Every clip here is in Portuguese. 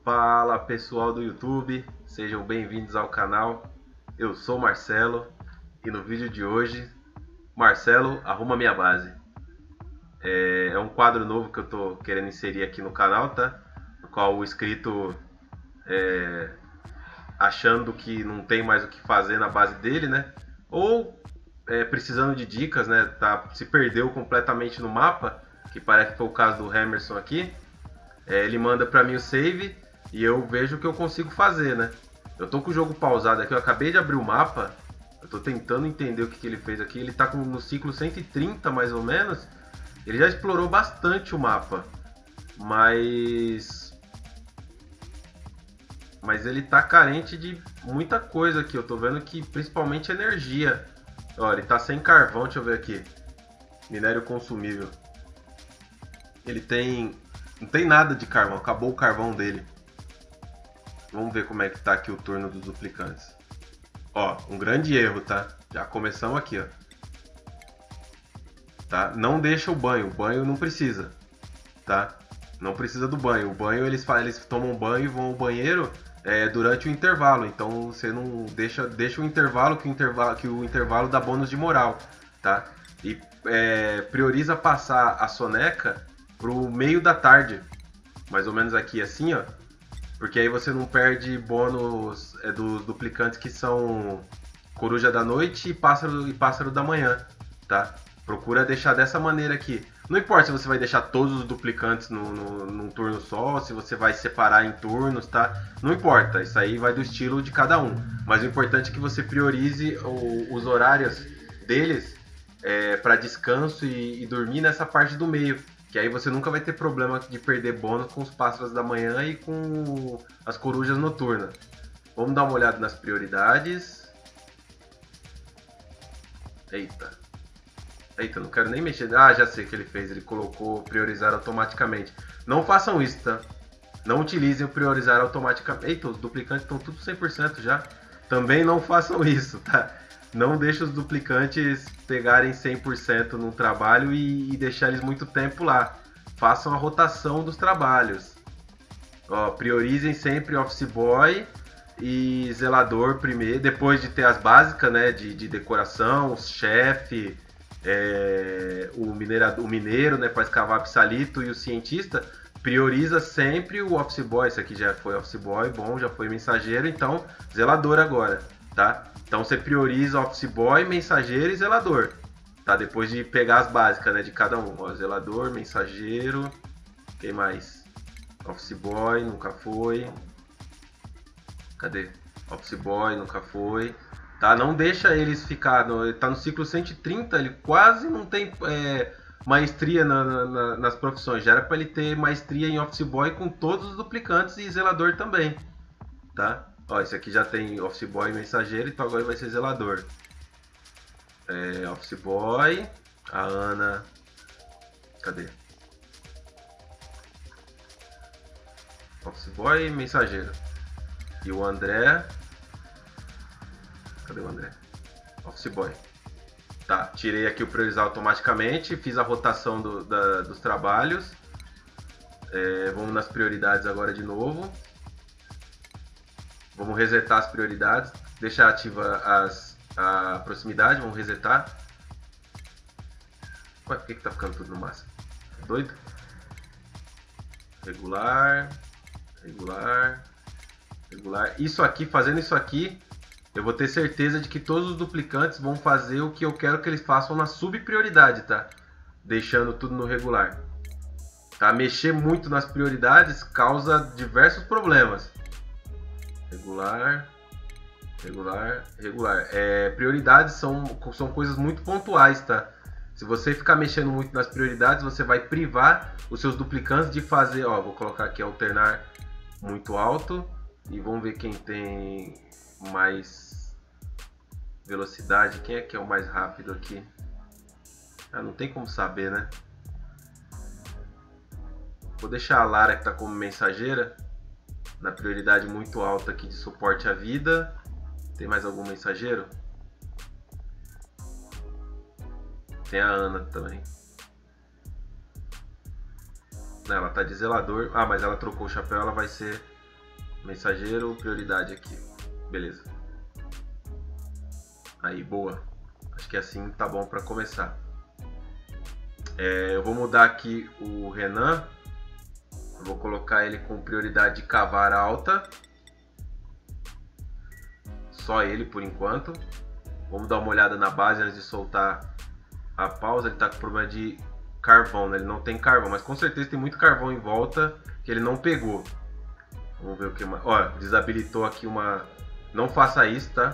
Fala pessoal do YouTube, sejam bem-vindos ao canal. Eu sou o Marcelo e no vídeo de hoje, Marcelo arruma minha base. É um quadro novo que eu tô querendo inserir aqui no canal, tá? No qual o inscrito, achando que não tem mais o que fazer na base dele, né? Ou precisando de dicas, né? Se perdeu completamente no mapa, que parece que foi o caso do Emerson aqui. Ele manda pra mim o save e eu vejo o que eu consigo fazer, né? Eu tô com o jogo pausado aqui, eu acabei de abrir o mapa, eu tô tentando entender o que ele fez aqui. Ele tá no ciclo 130 mais ou menos, ele já explorou bastante o mapa, mas ele tá carente de muita coisa aqui. Eu tô vendo que principalmente energia. Ó, ele tá sem carvão, deixa eu ver aqui. Minério consumível. Ele não tem nada de carvão, acabou o carvão dele. Vamos ver como é que tá aqui o turno dos duplicantes. Ó, um grande erro, tá? Já começamos aqui, ó. Tá? Não deixa o banho não precisa, tá? Não precisa do banho. O banho eles tomam banho e vão ao banheiro durante o intervalo. Então você não deixa o intervalo que o intervalo dá bônus de moral, tá? E prioriza passar a soneca pro meio da tarde, mais ou menos aqui assim, ó, porque aí você não perde bônus dos duplicantes que são coruja da noite e pássaro da manhã, tá? Procura deixar dessa maneira aqui. Não importa se você vai deixar todos os duplicantes num turno só, se você vai separar em turnos, tá? Não importa, isso aí vai do estilo de cada um. Mas o importante é que você priorize os horários deles para descanso e dormir nessa parte do meio. Que aí você nunca vai ter problema de perder bônus com os pássaros da manhã e com as corujas noturnas. Vamos dar uma olhada nas prioridades. Eita, não quero nem mexer. Ah, já sei o que ele fez. Ele colocou priorizar automaticamente. Não façam isso, tá? Não utilizem o priorizar automaticamente. Eita, os duplicantes estão tudo 100% já. Também não façam isso, tá? Não deixe os duplicantes pegarem 100% no trabalho e deixar eles muito tempo lá. Façam a rotação dos trabalhos. Ó, priorizem sempre Office Boy e Zelador primeiro, depois de ter as básicas, né, de decoração, chefe, o mineiro, né, para escavar psalito, e o cientista. Prioriza sempre o Office Boy. Esse aqui já foi Office Boy, bom, já foi mensageiro, então Zelador agora, tá? Então você prioriza Office Boy, mensageiro e zelador, tá? Depois de pegar as básicas, né, de cada um. Ó, zelador, mensageiro, quem mais? Office Boy, nunca foi. Cadê? Office Boy, nunca foi. Tá? Não deixa eles ficar, ele tá no ciclo 130, ele quase não tem maestria nas profissões. Já era para ele ter maestria em Office Boy com todos os duplicantes e zelador também, tá? Ó, esse aqui já tem Office Boy e mensageiro, então agora vai ser zelador. Office Boy, a Ana... Cadê? Office Boy e mensageiro. E o André... Cadê o André? Office Boy. Tá, tirei aqui o priorizar automaticamente, fiz a rotação dos trabalhos. Vamos nas prioridades agora de novo. Vamos resetar as prioridades, deixar ativa a proximidade, vamos resetar. Ué, por que tá ficando tudo no máximo? Doido? Regular, regular, regular. Isso aqui, fazendo isso aqui, eu vou ter certeza de que todos os duplicantes vão fazer o que eu quero que eles façam na subprioridade, tá? Deixando tudo no regular. Tá? Mexer muito nas prioridades causa diversos problemas. Regular, regular, regular. Prioridades são coisas muito pontuais, tá? Se você ficar mexendo muito nas prioridades, você vai privar os seus duplicantes de fazer... Ó, vou colocar aqui alternar muito alto. E vamos ver quem tem mais velocidade. Quem é que é o mais rápido aqui? Ah, não tem como saber, né? Vou deixar a Lara, que tá como mensageira, na prioridade muito alta aqui de suporte à vida. Tem mais algum mensageiro? Tem a Ana também. Ela tá de zelador. Ah, mas ela trocou o chapéu, ela vai ser Mensageiro, prioridade aqui. Beleza. Aí, boa. Acho que assim tá bom para começar. Eu vou mudar aqui o Renan. Eu vou colocar ele com prioridade de cavar alta. Só ele por enquanto. Vamos dar uma olhada na base antes de soltar a pausa. Ele tá com problema de carvão, né? Ele não tem carvão, mas com certeza tem muito carvão em volta que ele não pegou. Vamos ver o que mais. Ó, desabilitou aqui uma... Não faça isso, tá?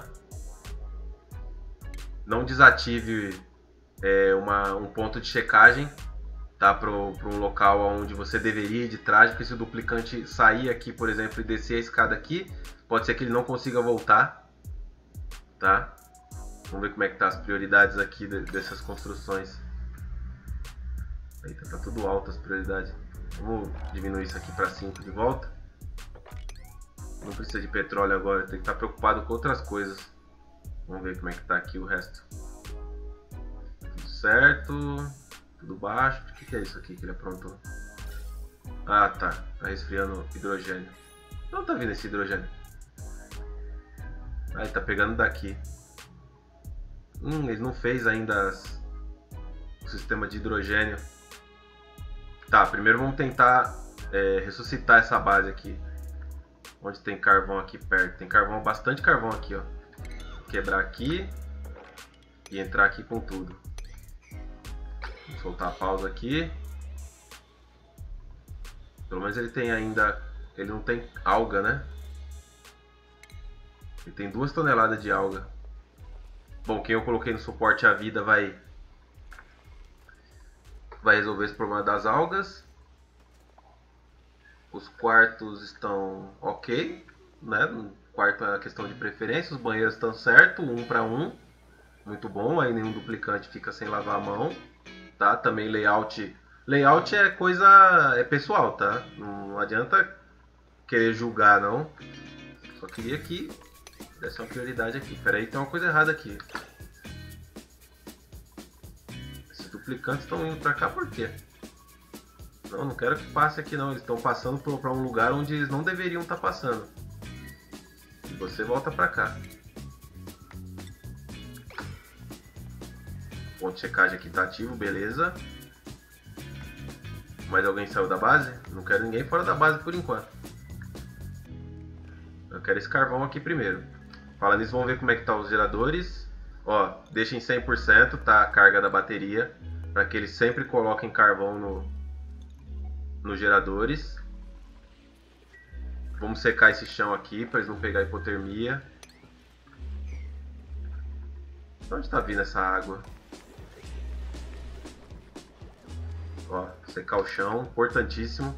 Não desative um ponto de checagem, tá? Para um local onde você deveria ir de traje, porque se o duplicante sair aqui, por exemplo, e descer a escada aqui, pode ser que ele não consiga voltar, tá? Vamos ver como é que tá as prioridades aqui dessas construções. Eita, tá tudo alto as prioridades. Vamos diminuir isso aqui para 5 de volta. Não precisa de petróleo agora, tem que estar preocupado com outras coisas. Vamos ver como é que tá aqui o resto. Tudo certo, tudo baixo. O que é isso aqui que ele aprontou? Ah, tá. Tá resfriando hidrogênio. Não tá vindo esse hidrogênio. Ah, ele tá pegando daqui. Ele não fez ainda o sistema de hidrogênio. Tá, primeiro vamos tentar ressuscitar essa base aqui. Onde tem carvão aqui perto. Tem carvão, bastante carvão aqui, ó. Quebrar aqui e entrar aqui com tudo. Vou soltar a pausa aqui. Pelo menos ele tem ainda... Ele não tem alga, né? Ele tem 2 toneladas de alga. Bom, quem eu coloquei no suporte à vida vai resolver esse problema das algas. Os quartos estão ok, né? O quarto é a questão de preferência. Os banheiros estão certo, 1 para 1. Muito bom, aí nenhum duplicante fica sem lavar a mão. Tá? Também layout. Layout é coisa... é pessoal, tá? Não adianta querer julgar, não. Só queria que desse uma prioridade aqui. Pera aí, tem uma coisa errada aqui. Esses duplicantes estão indo pra cá por quê? Não quero que passe aqui não. Eles estão passando para um lugar onde eles não deveriam estar passando. E você volta pra cá. Ponto de checagem aqui tá ativo, beleza. Mais alguém saiu da base? Não quero ninguém fora da base por enquanto. Eu quero esse carvão aqui primeiro. Fala nisso, vamos ver como é que tá os geradores. Ó, deixa em 100%, tá, a carga da bateria, para que eles sempre coloquem carvão nos geradores. Vamos secar esse chão aqui para eles não pegar hipotermia. Onde está vindo essa água? Ó, secar o chão, importantíssimo.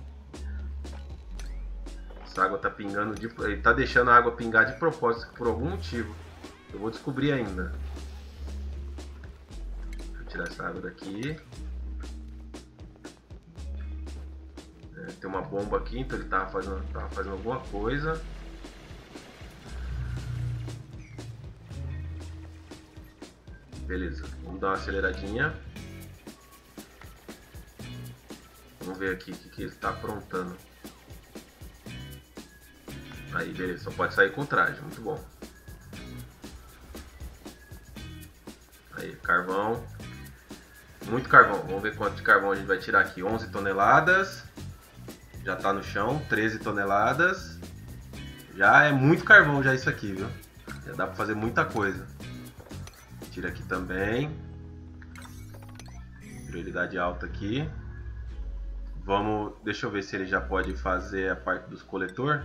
Essa água tá pingando, ele tá deixando a água pingar de propósito por algum motivo. Eu vou descobrir ainda. Deixa eu tirar essa água daqui. Tem uma bomba aqui, então ele tava fazendo alguma coisa. Beleza, vamos dar uma aceleradinha. Vamos ver aqui o que ele está aprontando. Aí, beleza, só pode sair com traje, muito bom. Aí, carvão. Muito carvão, vamos ver quanto de carvão a gente vai tirar aqui. 11 toneladas. Já tá no chão, 13 toneladas. Já é muito carvão já isso aqui, viu? Já dá pra fazer muita coisa. Tira aqui também. Prioridade alta aqui. Vamos, deixa eu ver se ele já pode fazer a parte dos coletor.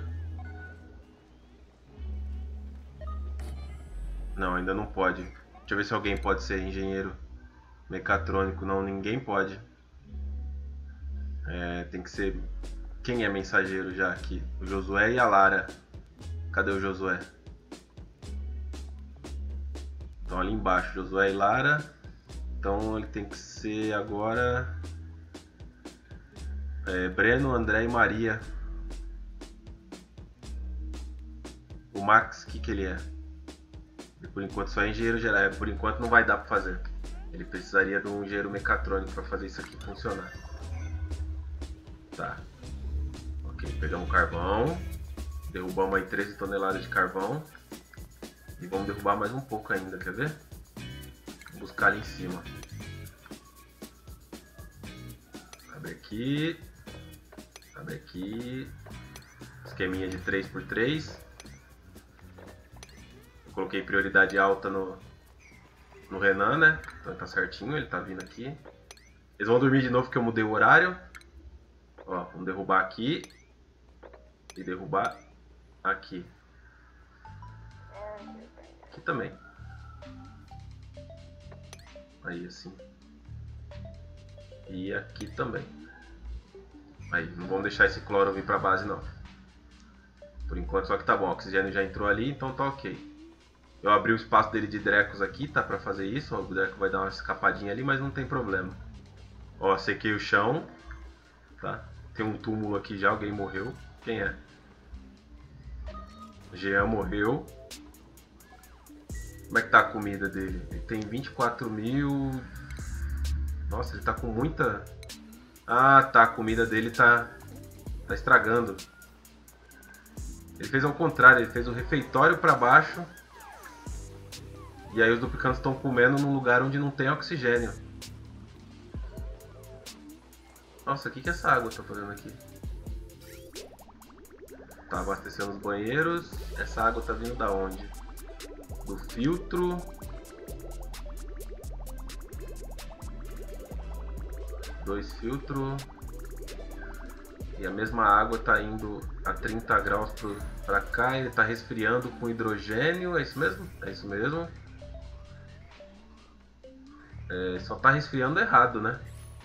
Não, ainda não pode. Deixa eu ver se alguém pode ser engenheiro mecatrônico. Não, ninguém pode. Tem que ser... Quem é mensageiro já aqui? O Josué e a Lara. Cadê o Josué? Estão ali embaixo, Josué e Lara. Então ele tem que ser agora... Breno, André e Maria. O Max, o que ele é? Por enquanto só é engenheiro geral. Por enquanto não vai dar para fazer. Ele precisaria de um engenheiro mecatrônico para fazer isso aqui funcionar. Tá. Ok, pegamos carvão. Derrubamos aí 13 toneladas de carvão. E vamos derrubar mais um pouco ainda, quer ver? Vou buscar ali em cima. Abre aqui. Abre aqui. Esqueminha de 3x3. Coloquei prioridade alta no Renan, né? Então tá certinho, ele tá vindo aqui. Eles vão dormir de novo porque eu mudei o horário. Ó, vamos derrubar aqui. E derrubar aqui. Aqui também. Aí assim. E aqui também. Aí, não vamos deixar esse cloro vir pra base não. Por enquanto, só que tá bom. O oxigênio já entrou ali, então tá ok. Eu abri o espaço dele de Drecos aqui, tá? Pra fazer isso. O Dreco vai dar uma escapadinha ali, mas não tem problema. Ó, sequei o chão. Tá? Tem um túmulo aqui já, alguém morreu. Quem é? Jean morreu. Como é que tá a comida dele? Ele tem 24 mil... Nossa, ele tá com muita... Ah, tá. A comida dele tá estragando. Ele fez ao contrário. Ele fez o refeitório pra baixo. E aí os duplicantes estão comendo num lugar onde não tem oxigênio. Nossa, o que essa água tá fazendo aqui? Tá abastecendo os banheiros. Essa água tá vindo da onde? Do filtro. Dois filtros. E a mesma água tá indo a 30 graus pra cá. Ele tá resfriando com hidrogênio. É isso mesmo? É isso mesmo. É, só tá resfriando errado, né?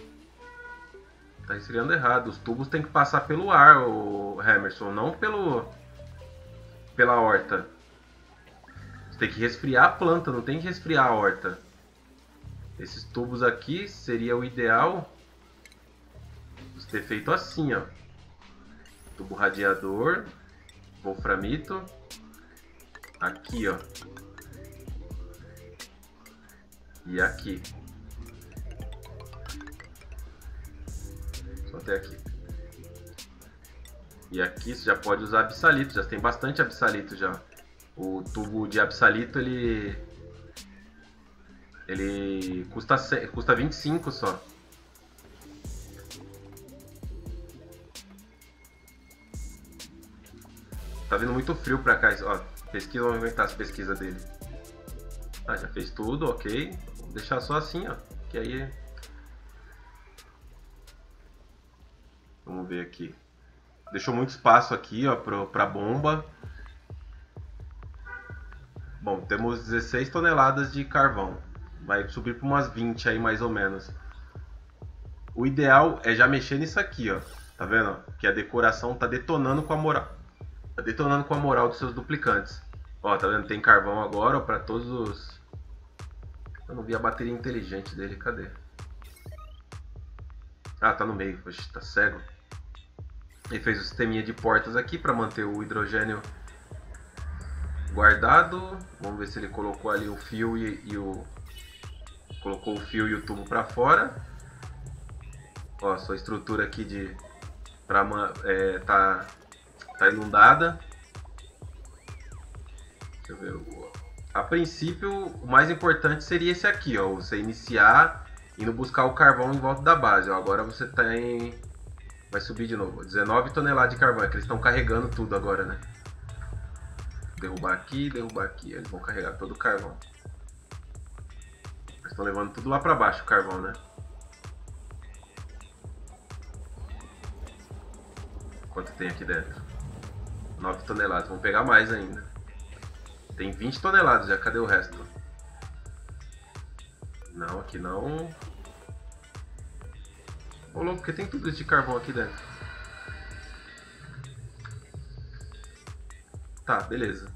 Tá resfriando errado. Os tubos tem que passar pelo ar, o Emerson, não pela horta. Você tem que resfriar a planta, não tem que resfriar a horta. Esses tubos aqui seria o ideal você ter feito assim, ó. Tubo radiador, wolframito. Aqui, ó. E aqui. Só até aqui. E aqui você já pode usar absalito, já tem bastante absalito já. O tubo de absalito ele custa 25 só. Tá vindo muito frio pra cá, ó. Pesquisa, vamos aumentar as pesquisas dele. Ah, já fez tudo, ok. Vou deixar só assim, ó. Que aí... Vamos ver aqui. Deixou muito espaço aqui, ó, pra bomba. Bom, temos 16 toneladas de carvão. Vai subir para umas 20 aí, mais ou menos. O ideal é já mexer nisso aqui, ó. Tá vendo? Que a decoração tá detonando com a moral. Tá detonando com a moral dos seus duplicantes. Ó, tá vendo? Tem carvão agora, ó, pra todos os... Eu não vi a bateria inteligente dele, cadê? Ah, tá no meio. Oxe, tá cego. Ele fez o sisteminha de portas aqui para manter o hidrogênio guardado. Vamos ver se ele colocou ali o fio colocou o fio e o tubo para fora. Ó, sua estrutura aqui tá inundada. Deixa eu ver. A princípio, o mais importante seria esse aqui, ó. Você iniciar indo buscar o carvão em volta da base. Ó, agora você tem... Vai subir de novo. 19 toneladas de carvão. É que eles estão carregando tudo agora, né? Derrubar aqui, derrubar aqui. Eles vão carregar todo o carvão. Eles estão levando tudo lá pra baixo o carvão, né? Quanto tem aqui dentro? 9 toneladas. Vamos pegar mais ainda. Tem 20 toneladas já. Cadê o resto? Não, aqui não. Ô louco, porque tem tudo isso de carvão aqui dentro. Tá, beleza.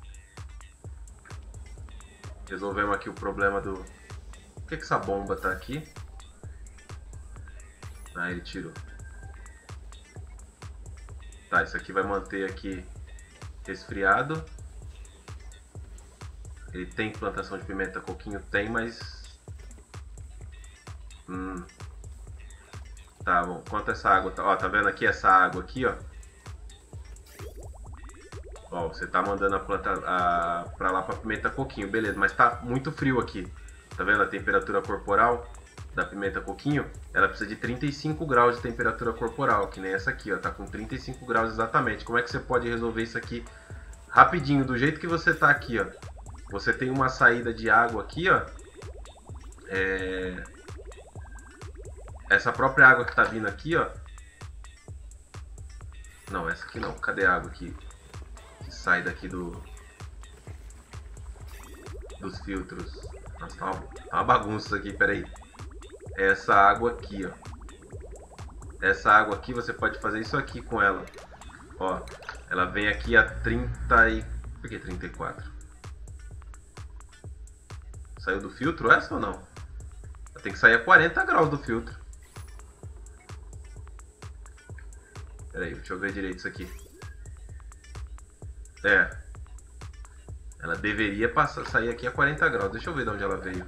Resolvemos aqui o problema do... Por que essa bomba tá aqui? Ah, ele tirou. Tá, isso aqui vai manter aqui resfriado. Ele tem plantação de pimenta coquinho? Tem, mas... Tá bom, quanto essa água tá... Ó, tá vendo aqui essa água aqui, ó? Ó, você tá mandando a planta pra lá pra pimenta coquinho, beleza, mas tá muito frio aqui. Tá vendo a temperatura corporal da pimenta coquinho? Ela precisa de 35 graus de temperatura corporal, que nem essa aqui, ó, tá com 35 graus exatamente. Como é que você pode resolver isso aqui rapidinho, do jeito que você tá aqui, ó? Você tem uma saída de água aqui, ó. Essa própria água que tá vindo aqui, ó. Não, essa aqui não. Cadê a água que sai daqui dos filtros? Nossa, tá uma bagunça isso aqui, peraí. Essa água aqui, ó. Essa água aqui, você pode fazer isso aqui com ela. Ó, ela vem aqui a 30 e... Por que 34? Saiu do filtro essa ou não? Ela tem que sair a 40 graus do filtro. Peraí, deixa eu ver direito isso aqui. Ela deveria sair aqui a 40 graus. Deixa eu ver de onde ela veio.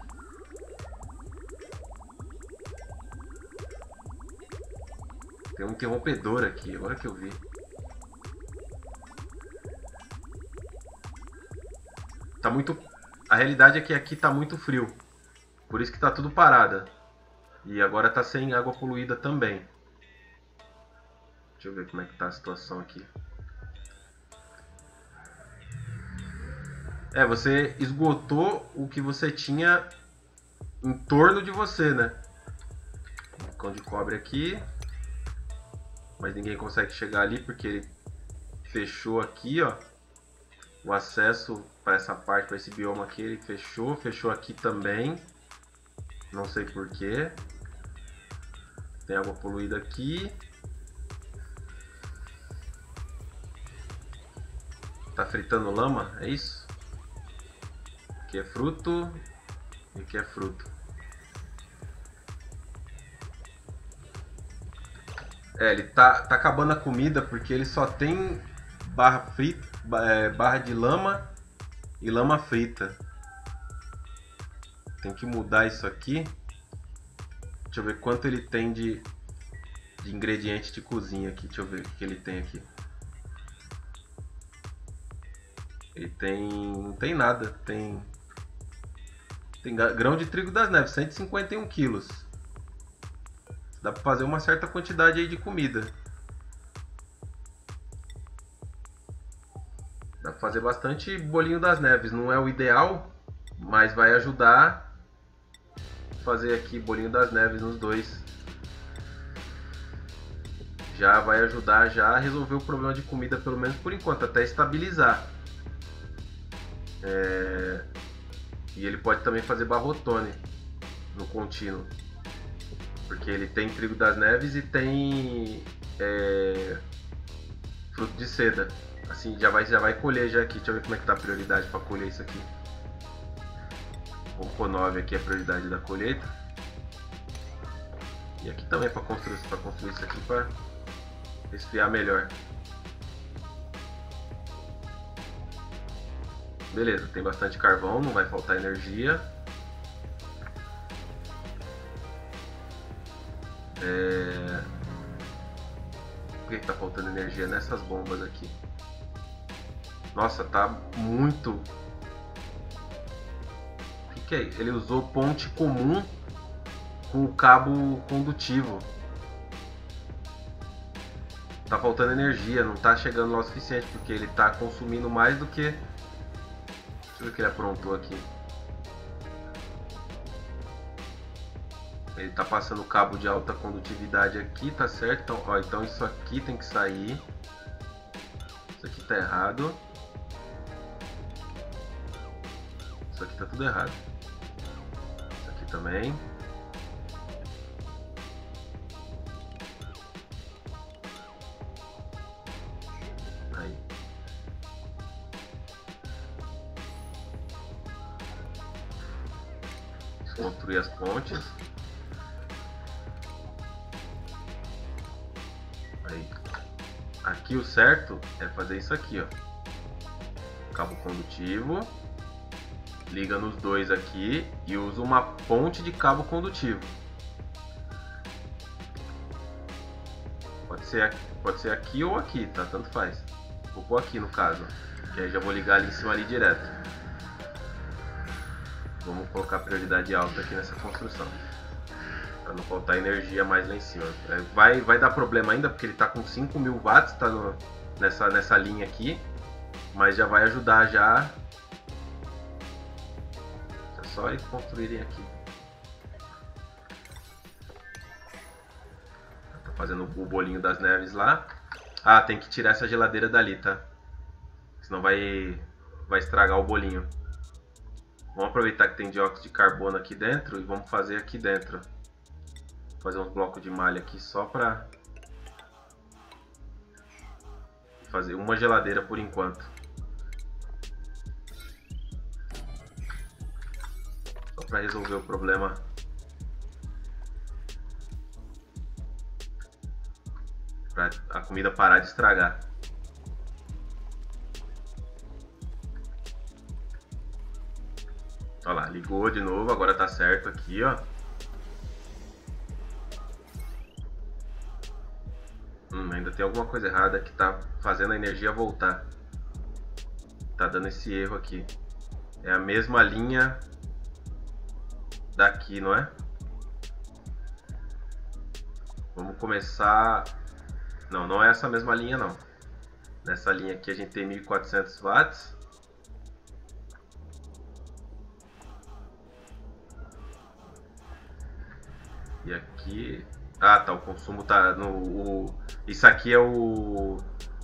Tem um interrompedor aqui, agora que eu vi. Tá muito... A realidade é que aqui tá muito frio. Por isso que tá tudo parado. E agora tá sem água poluída também. Deixa eu ver como é que tá a situação aqui. Você esgotou o que você tinha em torno de você, né? Cão de cobre aqui. Mas ninguém consegue chegar ali porque ele fechou aqui, ó. O acesso para essa parte, para esse bioma aqui, ele fechou aqui também. Não sei porquê. Tem água poluída aqui. Tá fritando lama, é isso? Aqui é fruto e aqui é fruto. Ele tá acabando a comida porque ele só tem barra de lama e lama frita. Tem que mudar isso aqui. Deixa eu ver quanto ele tem de ingredientes de cozinha aqui. Deixa eu ver o que ele tem aqui. Ele tem... não tem nada. Tem grão de trigo das neves, 151 quilos. Dá pra fazer uma certa quantidade aí de comida. Dá pra fazer bastante bolinho das neves. Não é o ideal, mas vai ajudar a fazer aqui bolinho das neves nos dois. Já vai ajudar já a resolver o problema de comida, pelo menos por enquanto, até estabilizar. E ele pode também fazer barrotone no contínuo. Porque ele tem trigo das neves e tem fruto de seda. Assim, já vai colher já aqui. Deixa eu ver como é que tá a prioridade para colher isso aqui. Vamos pôr 9 aqui a prioridade da colheita. E aqui também para construir isso aqui para resfriar melhor. Beleza, tem bastante carvão, não vai faltar energia. Por que tá faltando energia nessas bombas aqui? Nossa, tá muito... O que é? Ele usou ponte comum com o cabo condutivo. Tá faltando energia, não tá chegando lá o suficiente, porque ele tá consumindo mais do que... Deixa eu ver o que ele aprontou aqui. Ele tá passando cabo de alta condutividade aqui, tá certo? Então, ó, então isso aqui tem que sair. Isso aqui tá errado. Isso aqui tá tudo errado. Isso aqui também. Aí. Construir as pontes. Aí. Aqui o certo é fazer isso aqui, ó. Cabo condutivo. Liga nos dois aqui e usa uma ponte de cabo condutivo. Pode ser aqui ou aqui, tá? Tanto faz. Vou pôr aqui no caso, que aí já vou ligar ali em cima ali direto. Vamos colocar prioridade alta aqui nessa construção, para não faltar energia mais lá em cima. Vai dar problema ainda, porque ele está com 5.000 watts, tá nessa linha aqui, mas já vai ajudar já. É só eles construírem aqui. Tá fazendo o bolinho das neves lá. Ah, tem que tirar essa geladeira dali, tá? Senão vai estragar o bolinho. Vamos aproveitar que tem dióxido de carbono aqui dentro e vamos fazer aqui dentro. Vou fazer uns blocos de malha aqui só pra fazer uma geladeira por enquanto. Só pra resolver o problema. Pra a comida parar de estragar. Olha lá, ligou de novo, agora tá certo aqui, ó. Ainda tem alguma coisa errada que tá fazendo a energia voltar. Tá dando esse erro aqui. É a mesma linha daqui, não é? Vamos começar... Não, não é essa mesma linha não. Nessa linha aqui a gente tem 1400 watts. E aqui... Ah, tá, o consumo tá no... Isso aqui é o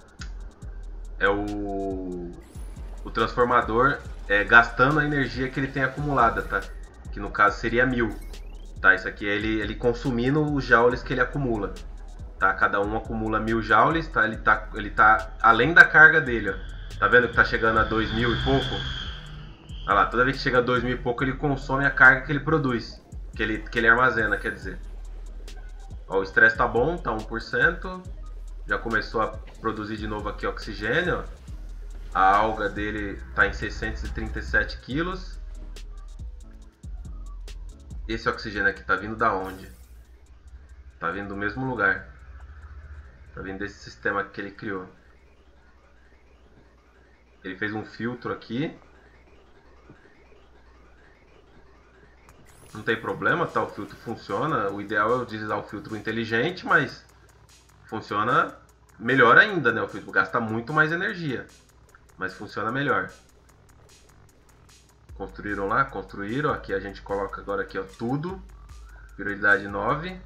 transformador gastando a energia que ele tem acumulada, tá? Que no caso seria 1000. Tá, isso aqui é ele consumindo os joules que ele acumula. Tá, cada um acumula 1000 joules, tá? Ele tá além da carga dele, ó. Tá vendo que tá chegando a 2000 e pouco? Olha lá, toda vez que chega a 2000 e pouco ele consome a carga que ele produz. Que ele armazena, quer dizer. Ó, o estresse tá bom, tá 1%. Já começou a produzir de novo aqui oxigênio. Ó. A alga dele tá em 637 quilos. Esse oxigênio aqui tá vindo da onde? Tá vindo do mesmo lugar. Tá vindo desse sistema que ele criou. Ele fez um filtro aqui. Não tem problema, tá? O filtro funciona. O ideal é utilizar o filtro inteligente, mas funciona melhor ainda, né? O filtro gasta muito mais energia, mas funciona melhor. Construíram lá? Construíram. Aqui a gente coloca agora aqui, ó, tudo. Prioridade 9.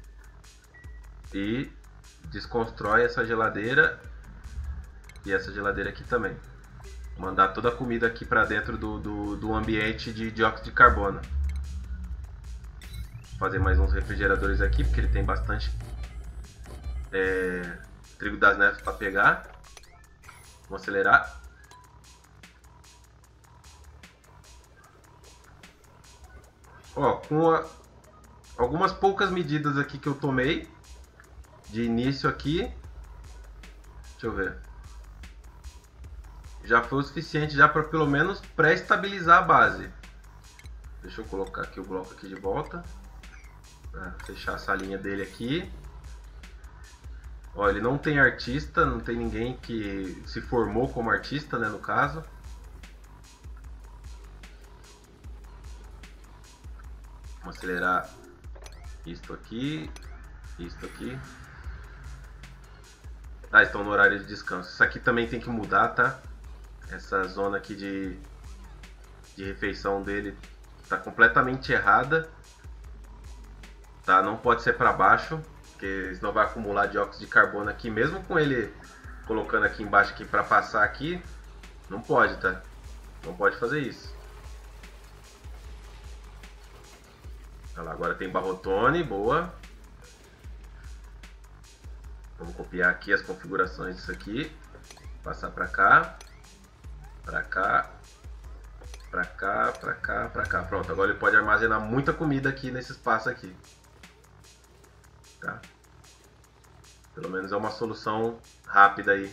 E desconstrói essa geladeira. E essa geladeira aqui também. Mandar toda a comida aqui para dentro do ambiente de dióxido de carbono. Fazer mais uns refrigeradores aqui, porque ele tem bastante trigo das neves para pegar. Vamos acelerar. Ó, com algumas poucas medidas aqui que eu tomei de início aqui, deixa eu ver, já foi o suficiente já para pelo menos pré-estabilizar a base. Deixa eu colocar aqui o bloco aqui de volta. Fechar essa linha dele aqui. Ó, ele não tem artista, não tem ninguém que se formou como artista, né, no caso. Vamos acelerar isto aqui, isto aqui. Ah, estão no horário de descanso. Isso aqui também tem que mudar, tá? Essa zona aqui de refeição dele tá completamente errada. Tá? Não pode ser para baixo, porque senão vai acumular dióxido de carbono aqui, mesmo com ele colocando aqui embaixo aqui para passar aqui, não pode, tá? Não pode fazer isso. Olha lá, agora tem barrotone, boa. Vamos copiar aqui as configurações disso aqui, passar para cá, para cá, para cá, para cá, para cá. Pronto, agora ele pode armazenar muita comida aqui nesse espaço aqui. Tá? Pelo menos é uma solução rápida aí.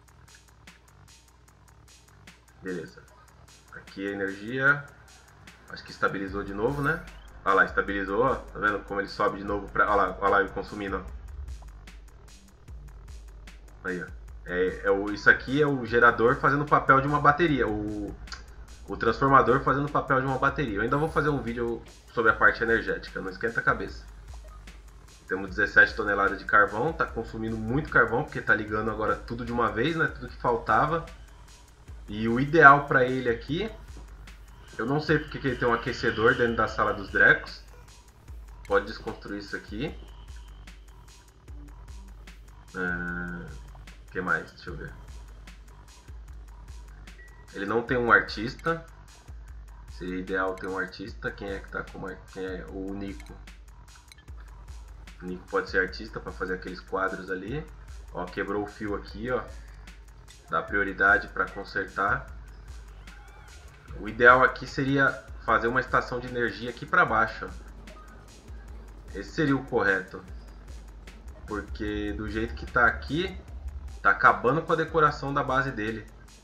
Beleza. Aqui a energia. Acho que estabilizou de novo, né? Olha lá, estabilizou. Ó. Tá vendo como ele sobe de novo? Olha lá ele consumindo. Ó. Aí, ó. Isso aqui é o gerador fazendo o papel de uma bateria. O transformador fazendo o papel de uma bateria. Eu ainda vou fazer um vídeo sobre a parte energética, não esquenta a cabeça. Temos 17 toneladas de carvão, tá consumindo muito carvão, porque tá ligando agora tudo de uma vez, né? Tudo que faltava. E o ideal para ele aqui, eu não sei porque que ele tem um aquecedor dentro da sala dos Drecos. Pode desconstruir isso aqui. O que mais? Deixa eu ver. Ele não tem um artista. Seria ideal ter um artista. Quem é que tá com quem é o Nico? O Nico pode ser artista para fazer aqueles quadros ali. Ó, quebrou o fio aqui, ó. Dá prioridade para consertar. O ideal aqui seria fazer uma estação de energia aqui para baixo, ó. Esse seria o correto. Porque do jeito que tá aqui, tá acabando com a decoração da base dele.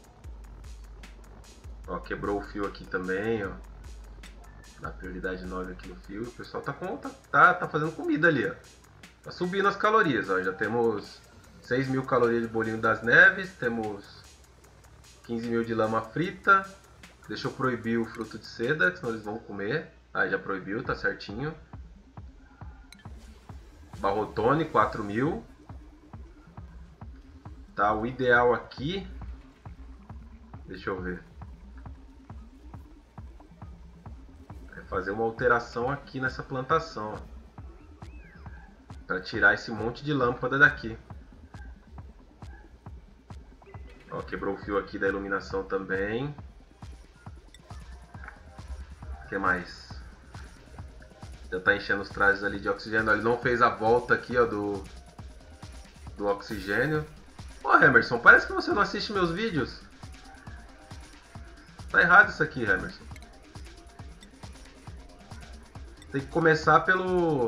Ó, quebrou o fio aqui também, ó. Dá prioridade 9 aqui no fio. O pessoal tá fazendo comida ali, ó. Tá subindo as calorias, ó. Já temos 6.000 calorias de bolinho das neves. Temos 15.000 de lama frita. Deixa eu proibir o fruto de seda, senão eles vão comer. Ah, já proibiu, tá certinho. Barrotone, 4.000. Tá, o ideal aqui... Deixa eu ver. É fazer uma alteração aqui nessa plantação, ó. Pra tirar esse monte de lâmpada daqui. Ó, quebrou o fio aqui da iluminação também. O que mais? Já tá enchendo os trajes ali de oxigênio. Ele não fez a volta aqui, ó, do oxigênio. Ó, Emerson, parece que você não assiste meus vídeos. Tá errado isso aqui, Emerson. Tem que começar pelo...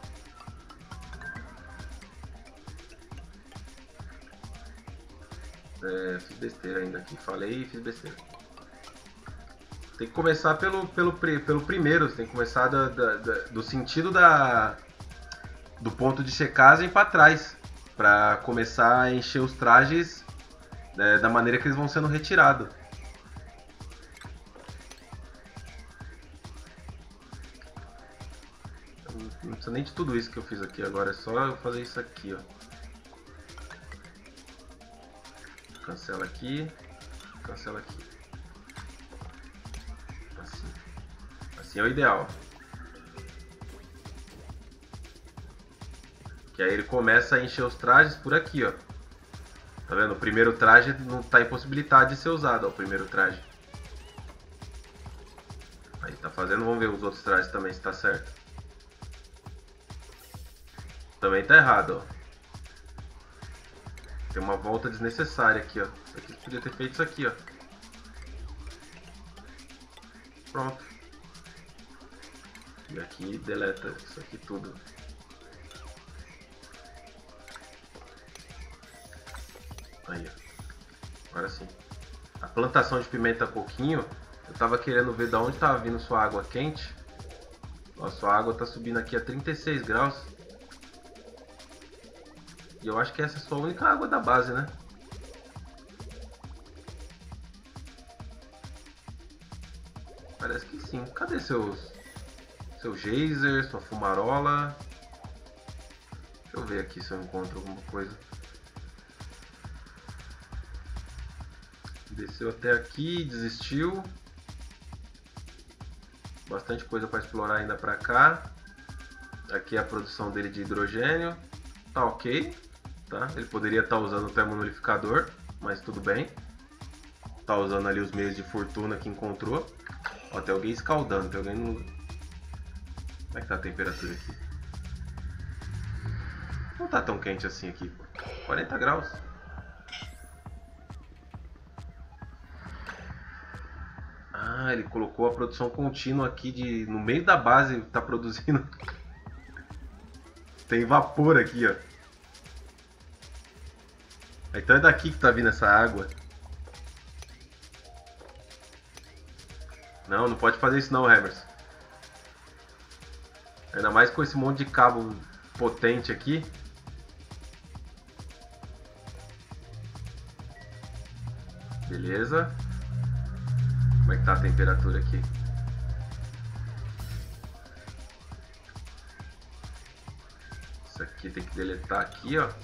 fiz besteira ainda aqui. Falei e fiz besteira. Tem que começar pelo primeiro. Tem que começar do sentido do ponto de checagem para trás. Para começar a encher os trajes da maneira que eles vão sendo retirados. Não precisa nem de tudo isso que eu fiz aqui agora. É só eu fazer isso aqui, ó. Cancela aqui. Cancela aqui. Assim é o ideal. Que aí ele começa a encher os trajes por aqui, ó. Tá vendo? O primeiro traje não está impossibilitado de ser usado, ó, o primeiro traje. Aí tá fazendo, vamos ver os outros trajes também se tá certo. Também tá errado, ó. Tem uma volta desnecessária aqui, ó. Isso aqui podia ter feito isso aqui, ó. Pronto. E aqui deleta isso aqui tudo. Aí, ó. Agora sim. A plantação de pimenta coquinho, eu tava querendo ver de onde tava vindo sua água quente. Ó, sua água tá subindo aqui a 36 graus. E eu acho que essa é a sua única água da base, né? Parece que sim. Cadê seu geyser, sua fumarola? Deixa eu ver aqui se eu encontro alguma coisa. Desceu até aqui, desistiu. Bastante coisa para explorar ainda para cá. Aqui é a produção dele de hidrogênio. Tá ok. Tá? Ele poderia estar usando o termonulificador, mas tudo bem. Tá usando ali os meios de fortuna que encontrou. Ó, tem alguém escaldando, tem alguém no... Como é que tá a temperatura aqui? Não tá tão quente assim aqui, pô. 40 graus. Ah, ele colocou a produção contínua aqui no meio da base, tá produzindo. Tem vapor aqui, ó. Então é daqui que tá vindo essa água. Não, não pode fazer isso não, Emerson. Ainda mais com esse monte de cabo potente aqui. Beleza. Como é que tá a temperatura aqui? Isso aqui tem que deletar aqui, ó.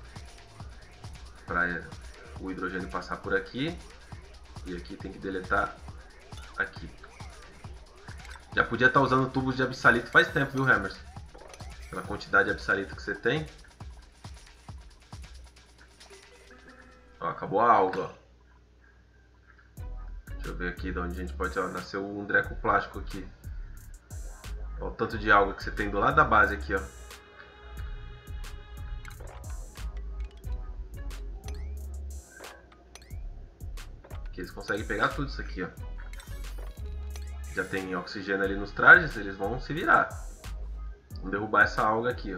Para o hidrogênio passar por aqui. E aqui tem que deletar aqui. Já podia estar usando tubos de abssalito faz tempo, viu, Hammers? Pela quantidade de abssalito que você tem. Ó, acabou a alga, ó. Deixa eu ver aqui de onde a gente pode... Ó, nasceu um dreco plástico aqui. Ó, o tanto de alga que você tem do lado da base aqui, ó. Aqui eles conseguem pegar tudo isso aqui, ó. Já tem oxigênio ali nos trajes, eles vão se virar. Vamos derrubar essa alga aqui, ó.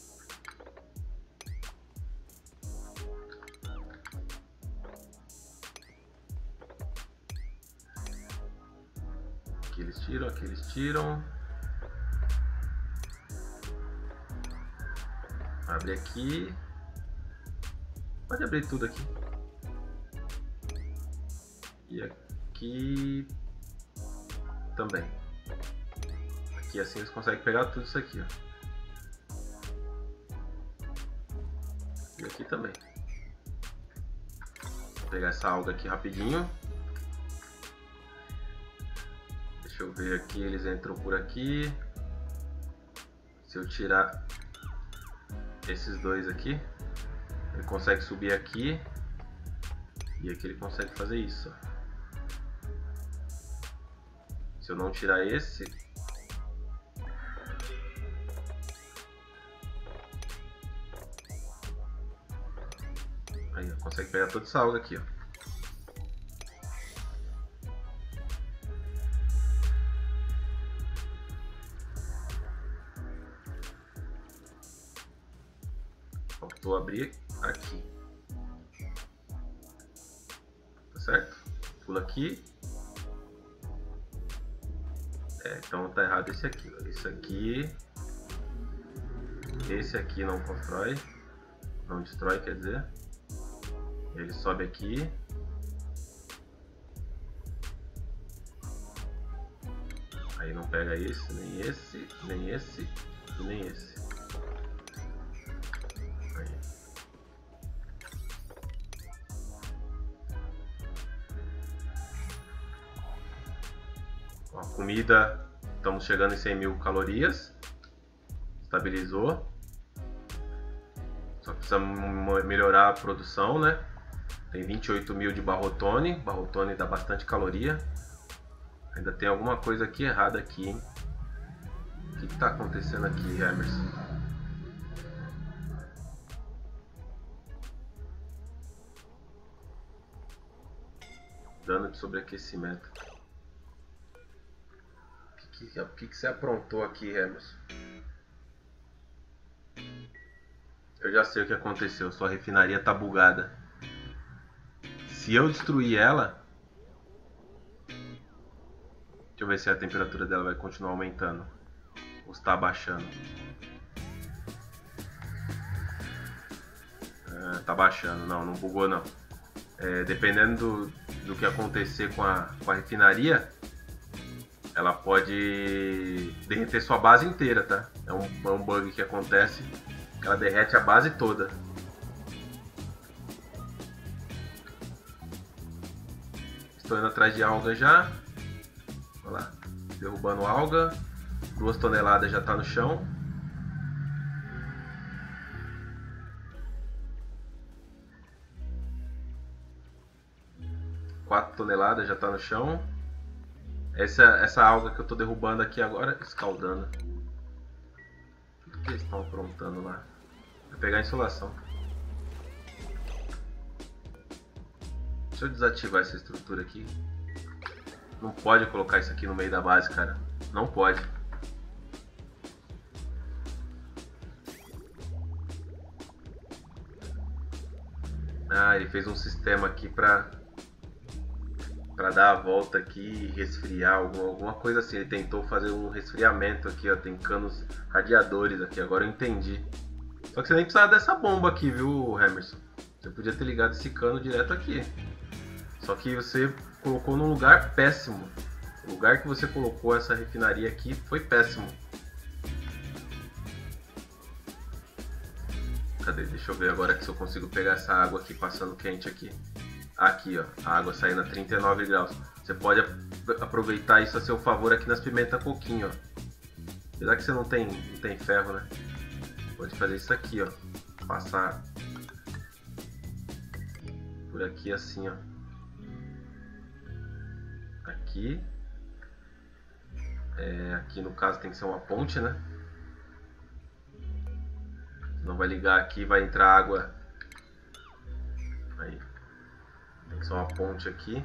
Aqui eles tiram, aqui eles tiram. Abre aqui. Pode abrir tudo aqui. E aqui também. Aqui assim eles conseguem pegar tudo isso aqui, ó. E aqui também. Vou pegar essa alga aqui rapidinho. Deixa eu ver aqui, eles entram por aqui. Se eu tirar esses dois aqui, ele consegue subir aqui. E aqui ele consegue fazer isso, ó. Se eu não tirar esse, aí ó, consegue pegar toda essa alga aqui, ó. Faltou abrir aqui, tá certo? Pula aqui. Então tá errado esse aqui, ó. Esse aqui não constrói, não destrói, quer dizer. Ele sobe aqui. Aí não pega esse, nem esse, nem esse e nem esse. Aí. Ó, comida, estamos chegando em 100 mil calorias. Estabilizou. Só precisa melhorar a produção, né? Tem 28 mil de barrotone. Barrotone dá bastante caloria. Ainda tem alguma coisa aqui errada aqui, hein? O que está acontecendo aqui, Emerson? Dano de sobreaquecimento. O que você aprontou aqui, Emerson? Eu já sei o que aconteceu. Sua refinaria tá bugada. Se eu destruir ela... Deixa eu ver se a temperatura dela vai continuar aumentando. Ou está abaixando. Tá baixando. Não, não bugou não. Dependendo do que acontecer com a refinaria, ela pode derreter sua base inteira, tá? É um bug que acontece. Ela derrete a base toda. Estou indo atrás de alga já. Olha lá, derrubando alga. 2 toneladas já está no chão. Quatro toneladas já está no chão. Essa alga que eu estou derrubando aqui agora, escaldando. O que eles estão aprontando lá? Vou pegar a insolação. Deixa eu desativar essa estrutura aqui. Não pode colocar isso aqui no meio da base, cara. Não pode. Ah, ele fez um sistema aqui pra dar a volta aqui e resfriar, alguma coisa assim. Ele tentou fazer um resfriamento aqui, ó. Tem canos radiadores aqui, agora eu entendi. Só que você nem precisava dessa bomba aqui, viu, Emerson? Você podia ter ligado esse cano direto aqui. Só que você colocou num lugar péssimo. O lugar que você colocou essa refinaria aqui foi péssimo. Cadê? Deixa eu ver agora se eu consigo pegar essa água aqui passando quente aqui. Aqui, ó, a água saindo a 39 graus. Você pode aproveitar isso a seu favor aqui nas pimenta coquinho, ó. Apesar que você não tem ferro, né? Pode fazer isso aqui, ó. Passar por aqui assim, ó. Aqui. Aqui no caso tem que ser uma ponte, né? Não vai ligar aqui, vai entrar água. Aí. Tem que ser uma ponte aqui.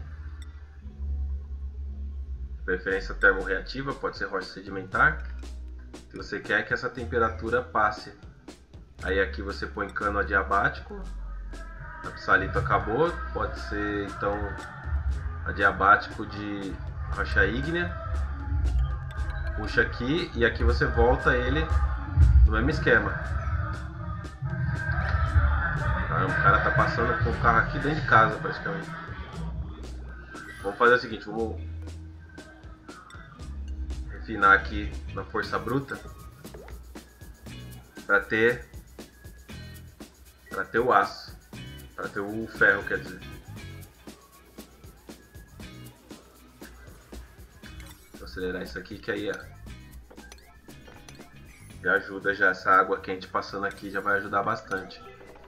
Preferência termorreativa, pode ser rocha sedimentar. Que você quer que essa temperatura passe. Aí aqui você põe cano adiabático. A psalito acabou. Pode ser então adiabático de rocha ígnea. Puxa aqui e aqui você volta ele no mesmo esquema. Caramba, o cara tá passando com o carro aqui dentro de casa praticamente. Vamos fazer o seguinte, vamos refinar aqui na força bruta para ter o aço, para ter o ferro, quer dizer. Vou acelerar isso aqui que aí já ajuda, já essa água quente passando aqui já vai ajudar bastante.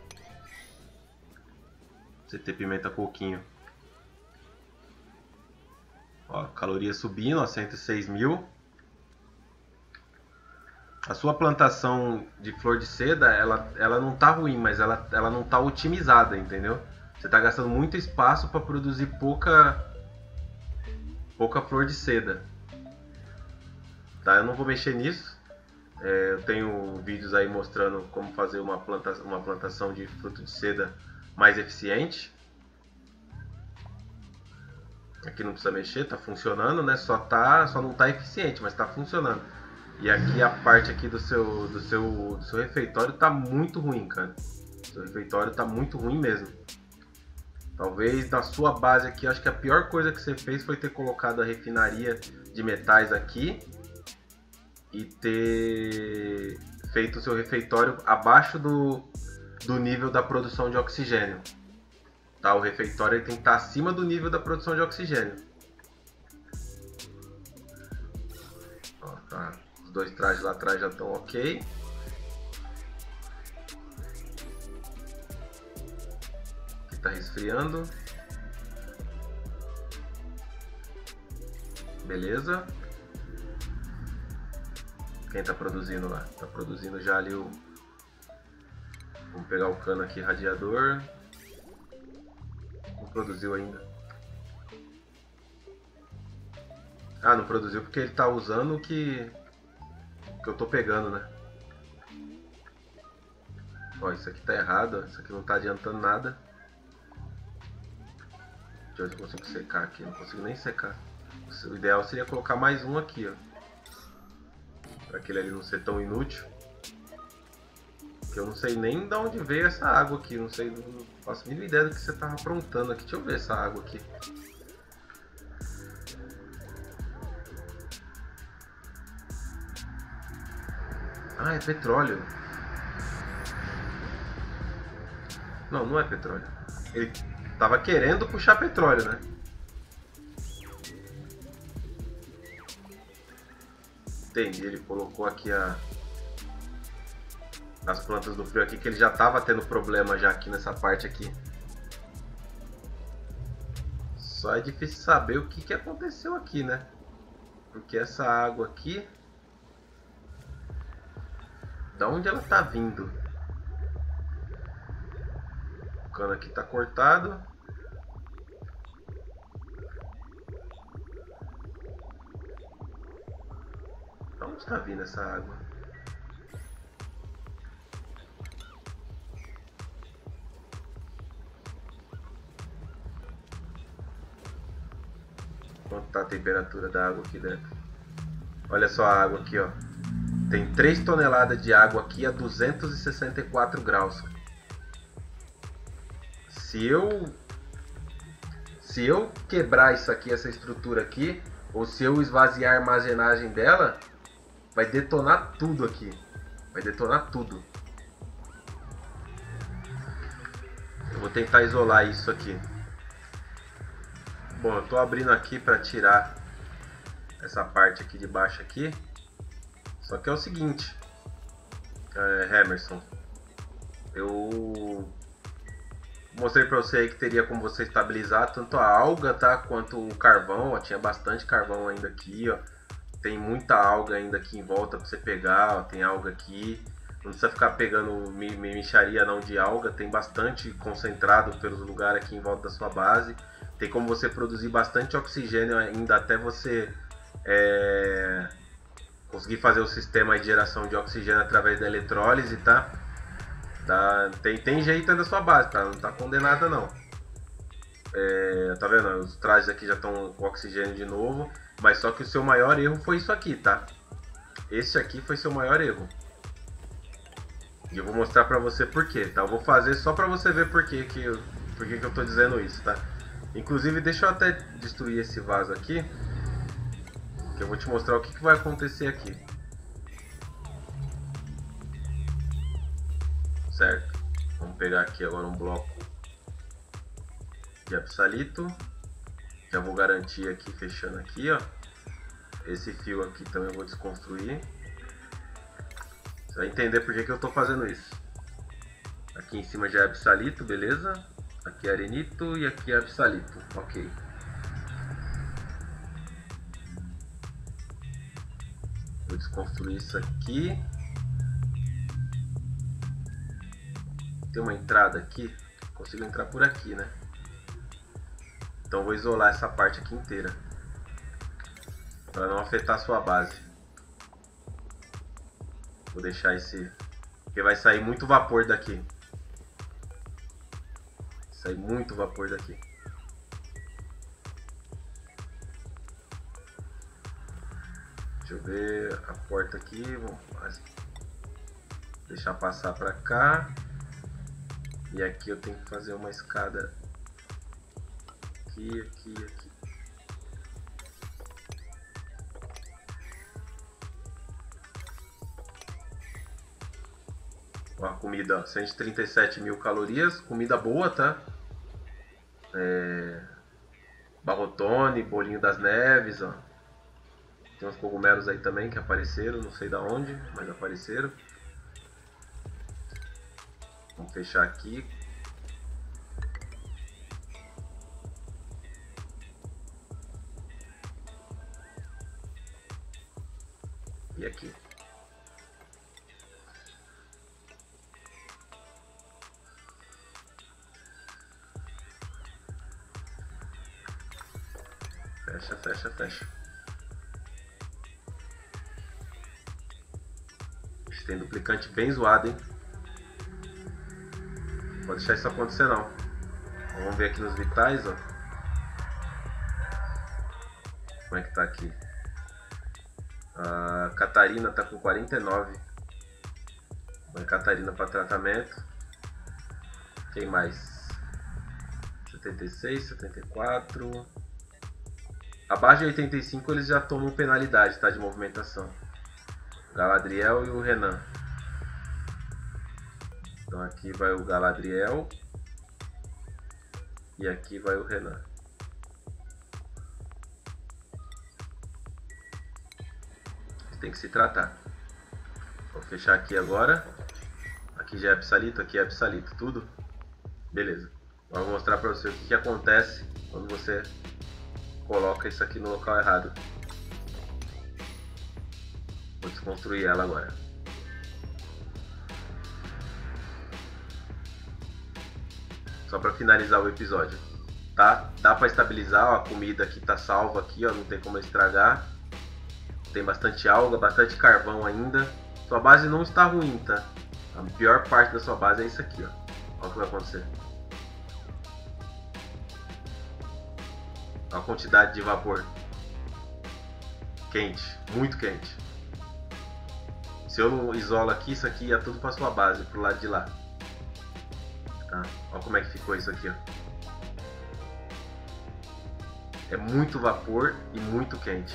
Você ter pimenta coquinho. Ó, caloria subindo, ó, 106.000. A sua plantação de flor de seda, ela não tá ruim, mas ela não tá otimizada, entendeu? Você tá gastando muito espaço para produzir pouca flor de seda. Tá, eu não vou mexer nisso. Eu tenho vídeos aí mostrando como fazer uma plantação de fruto de seda mais eficiente. Aqui não precisa mexer, tá funcionando, né? Só não tá eficiente, mas tá funcionando. E aqui a parte aqui do seu refeitório tá muito ruim, cara. O seu refeitório tá muito ruim mesmo. Talvez na sua base aqui, acho que a pior coisa que você fez foi ter colocado a refinaria de metais aqui e ter feito o seu refeitório abaixo do nível da produção de oxigênio. Tá, o refeitório ele tem que estar acima do nível da produção de oxigênio. Ó, tá. Os dois trajes lá atrás já estão ok. Aqui está resfriando. Beleza. Quem está produzindo lá? Está produzindo já ali o... Vamos pegar o cano aqui, radiador. Não produziu ainda. Ah, não produziu porque ele está usando o que eu tô pegando, né? Ó, isso aqui tá errado, ó. Isso aqui não tá adiantando nada. Deixa eu ver se eu consigo secar aqui. Não consigo nem secar. O ideal seria colocar mais um aqui, ó. Pra aquele ali não ser tão inútil. Porque eu não sei nem de onde veio essa água aqui. Não sei, não faço a mínima ideia do que você tava aprontando aqui. Deixa eu ver essa água aqui. Ah, é petróleo. Não, não é petróleo. Ele tava querendo puxar petróleo, né? Entendi, ele colocou aqui as plantas do frio aqui, que ele já tava tendo problema já aqui nessa parte aqui. Só é difícil saber o que aconteceu aqui, né? Porque essa água aqui... Da onde ela tá vindo? O cano aqui tá cortado. Da onde tá vindo essa água? Quanto tá a temperatura da água aqui dentro? Olha só a água aqui, ó. Tem 3 toneladas de água aqui a 264 graus. Se se eu quebrar isso aqui, essa estrutura aqui, ou se eu esvaziar a armazenagem dela, vai detonar tudo aqui. Vai detonar tudo. Eu vou tentar isolar isso aqui. Bom, eu tô abrindo aqui para tirar essa parte aqui de baixo aqui. Só que é o seguinte, Emerson, eu mostrei para você aí que teria como você estabilizar tanto a alga, tá, quanto o carvão. Ó, tinha bastante carvão ainda aqui, ó. Tem muita alga ainda aqui em volta para você pegar, ó. Tem alga aqui. Não precisa ficar pegando mixaria não de alga. Tem bastante concentrado pelos lugares aqui em volta da sua base. Tem como você produzir bastante oxigênio ainda até você conseguir fazer o sistema de geração de oxigênio através da eletrólise, tá? Tem jeito aí da sua base, tá? Não tá condenada não. Tá vendo? Os trajes aqui já estão com oxigênio de novo, mas só que o seu maior erro foi isso aqui, tá? Esse aqui foi seu maior erro. E eu vou mostrar pra você por quê, tá? Eu vou fazer só pra você ver por que eu tô dizendo isso, tá? Inclusive, deixa eu até destruir esse vaso aqui, que eu vou te mostrar o que vai acontecer aqui. Certo? Vamos pegar aqui agora um bloco de absalito. Já vou garantir aqui, fechando aqui, ó. Esse fio aqui também eu vou desconstruir. Você vai entender por que eu estou fazendo isso. Aqui em cima já é absalito, beleza? Aqui é arenito e aqui é absalito, ok. Vou desconstruir isso aqui. Tem uma entrada aqui, consigo entrar por aqui, né? Então vou isolar essa parte aqui inteira, para não afetar a sua base. Vou deixar esse, porque vai sair muito vapor daqui. Sai muito vapor daqui. Deixa eu ver a porta aqui, vamos deixar passar para cá. E aqui eu tenho que fazer uma escada aqui, aqui, aqui. Ó, a comida, 137 mil calorias, comida boa, tá? Barrotone, bolinho das neves, ó. Tem uns cogumelos aí também que apareceram, não sei da onde, mas apareceram. Vamos fechar aqui. E aqui. Fecha, fecha, fecha. Tem duplicante bem zoado, hein? Não pode deixar isso acontecer não. Vamos ver aqui nos vitais, ó. Como é que tá aqui? A Catarina tá com 49. Vai Catarina para tratamento. Quem mais? 76, 74. Abaixo de 85 eles já tomam penalidade, tá? De movimentação. Galadriel e o Renan. Então aqui vai o Galadriel. E aqui vai o Renan. Tem que se tratar. Vou fechar aqui agora. Aqui já é absalito, aqui é absalito, tudo. Beleza. Agora vou mostrar para você o que acontece quando você coloca isso aqui no local errado. Vou desconstruir ela agora. Só para finalizar o episódio, tá? Dá para estabilizar, ó, a comida aqui tá salva aqui, ó, não tem como estragar. Tem bastante alga, bastante carvão ainda. Sua base não está ruim, tá? A pior parte da sua base é isso aqui, ó. Olha o que vai acontecer. Olha a quantidade de vapor. Quente, muito quente. Se eu não isolo aqui, isso aqui ia tudo para sua base, pro lado de lá. Tá? Olha como é que ficou isso aqui, ó. é muito vapor e muito quente.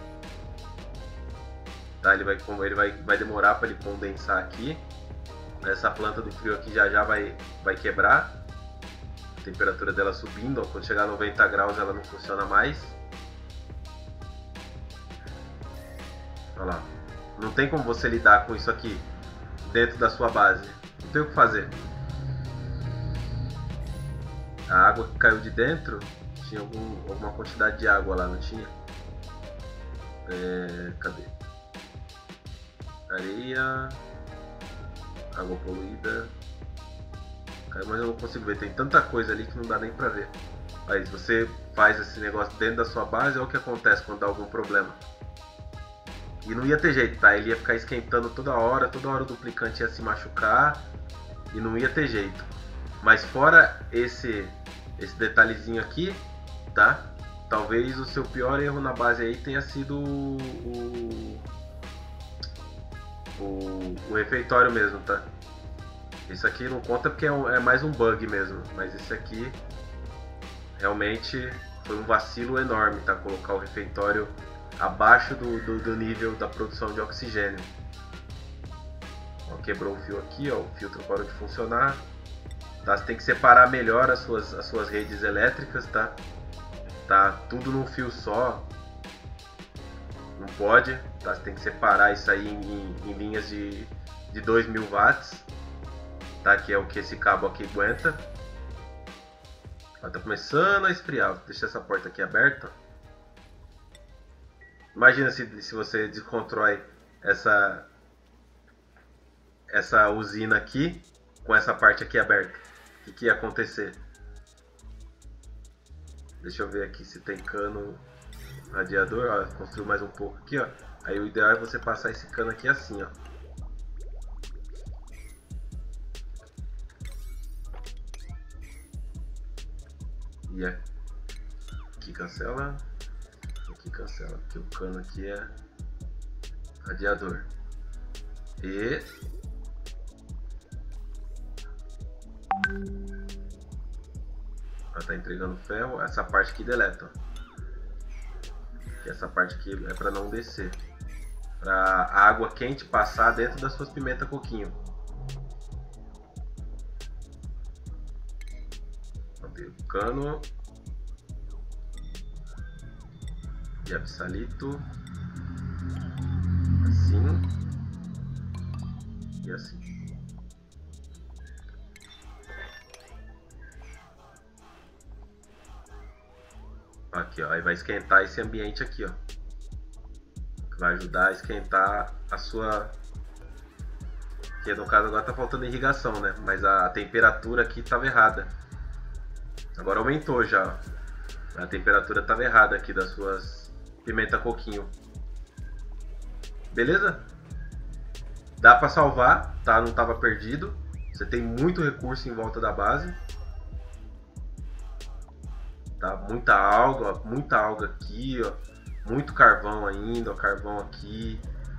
Tá? Vai demorar para ele condensar aqui. Essa planta do frio aqui já vai quebrar. A temperatura dela subindo, ó, quando chegar a 90 graus ela não funciona mais. Olha lá. Não tem como você lidar com isso aqui dentro da sua base. Não tem o que fazer. A água que caiu de dentro tinha alguma quantidade de água lá, não tinha? Cadê? Areia, água poluída. Mas eu não consigo ver, tem tanta coisa ali que não dá nem pra ver. Aí se você faz esse negócio dentro da sua base, é o que acontece quando dá algum problema. E não ia ter jeito, tá? Ele ia ficar esquentando toda hora o duplicante ia se machucar e não ia ter jeito. Mas fora esse detalhezinho aqui, tá? Talvez o seu pior erro na base aí tenha sido o refeitório mesmo, tá? Isso aqui não conta porque é mais um bug mesmo, mas esse aqui realmente foi um vacilo enorme, tá? Colocar o refeitório abaixo do nível da produção de oxigênio. Ó, quebrou o fio aqui, ó, o filtro parou de funcionar. Tá? Você tem que separar melhor as suas redes elétricas, tá? Tá tudo num fio só. Não pode, tá? Você tem que separar isso aí em linhas de 2000 watts, tá? Que é o que esse cabo aqui aguenta. Ó, tá começando a esfriar. Vou deixar essa porta aqui aberta. Imagina se você desconstrói essa usina aqui com essa parte aqui aberta. O que ia acontecer? Deixa eu ver aqui se tem cano radiador. Ó, construiu mais um pouco aqui, ó. Aí o ideal é você passar esse cano aqui assim, ó. E aqui cancela. Aqui cancela, porque o cano aqui é radiador. E ela tá entregando ferro. Essa parte aqui deleta, que essa parte aqui é para não descer, para a água quente passar dentro das suas pimenta coquinho. O cano de absalito assim e assim. Aqui, ó, aí vai esquentar esse ambiente aqui, ó. Vai ajudar a esquentar a sua... Que no caso agora tá faltando irrigação, né? Mas a temperatura aqui estava errada. Agora aumentou já. A temperatura estava errada aqui das suas pimenta coquinho. Beleza? Dá para salvar, tá? Não estava perdido. Você tem muito recurso em volta da base. Tá? Muita alga aqui, ó. Muito carvão ainda, ó. Carvão aqui,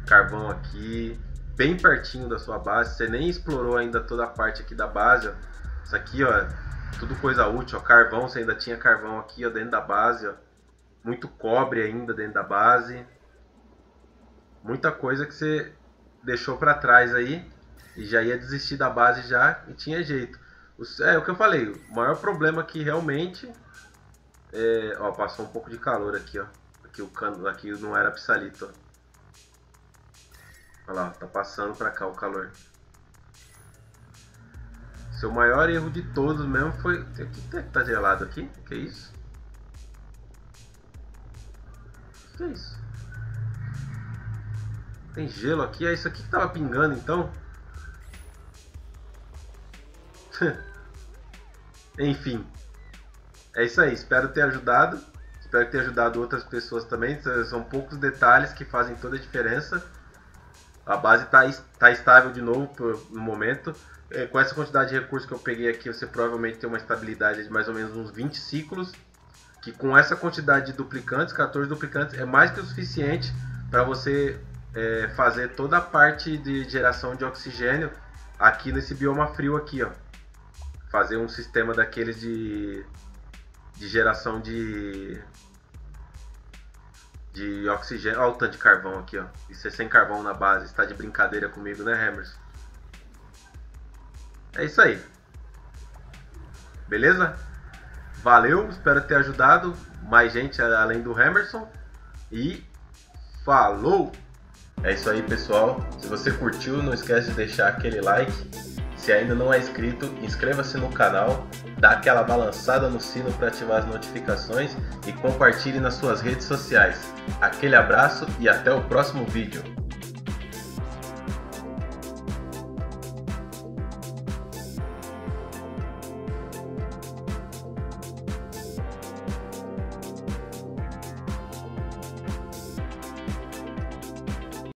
bem pertinho da sua base. Você nem explorou ainda toda a parte aqui da base, ó. Isso aqui, ó, tudo coisa útil, ó. Carvão, você ainda tinha carvão aqui, ó, dentro da base, ó. Muito cobre ainda dentro da base. Muita coisa que você deixou para trás aí e já ia desistir da base já e tinha jeito. É o que eu falei, o maior problema aqui realmente ó, passou um pouco de calor aqui, ó. Aqui o cano, aqui não era psalito, ó. Olha lá, tá passando para cá o calor. Seu maior erro de todos mesmo foi... O que tá gelado aqui? Que isso? Que isso? Tem gelo aqui? É isso aqui que tava pingando então? Enfim. É isso aí, espero ter ajudado. Espero ter ajudado outras pessoas também. São poucos detalhes que fazem toda a diferença. A base tá estável de novo no momento. Com essa quantidade de recursos que eu peguei aqui, você provavelmente tem uma estabilidade de mais ou menos uns 20 ciclos. Que com essa quantidade de duplicantes, 14 duplicantes, é mais que o suficiente para você fazer toda a parte de geração de oxigênio aqui nesse bioma frio aqui, ó. Fazer um sistema daqueles de geração de de oxigênio. Olha o tanto de carvão aqui, ó. Isso é sem carvão na base. Está de brincadeira comigo, né, Emerson? É isso aí. Beleza? Valeu, espero ter ajudado mais gente além do Emerson. E falou! É isso aí, pessoal. Se você curtiu, não esquece de deixar aquele like. Se ainda não é inscrito, inscreva-se no canal, dá aquela balançada no sino para ativar as notificações e compartilhe nas suas redes sociais. Aquele abraço e até o próximo vídeo.